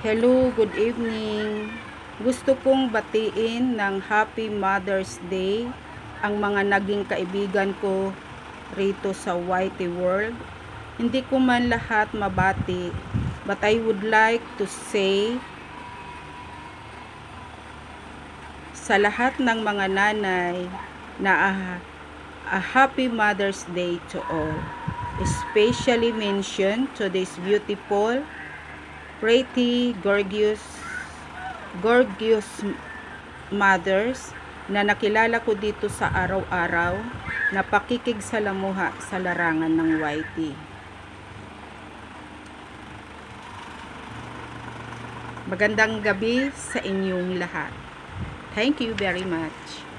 Hello, good evening. Gusto kong batiin ng Happy Mother's Day ang mga naging kaibigan ko rito sa YT World. Hindi ko man lahat mabati, but I would like to say sa lahat ng mga nanay na a Happy Mother's Day to all. Especially mention to this beautiful, pretty, gorgeous mothers na nakilala ko dito sa araw-araw na pakikigsalamuha sa larangan ng YT. Magandang gabi sa inyong lahat. Thank you very much.